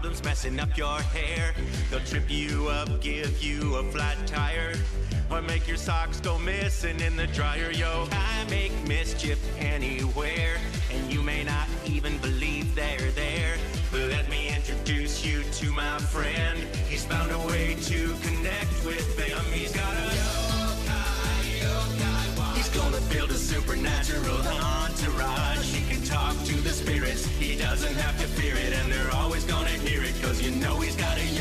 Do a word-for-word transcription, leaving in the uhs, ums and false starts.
problems messing up your hair. They'll trip you up, give you a flat tire, or make your socks go missing in the dryer. Yo, I make mischief anywhere, and you may not even believe they're there. But let me introduce you to my friend. He's found a way to connect with them. He's got a yokai, yokai watch. He's gonna build a supernatural entourage. He can talk to the spirits, he doesn't have to fear it, and they're always gonna hear it, cause you know he's got a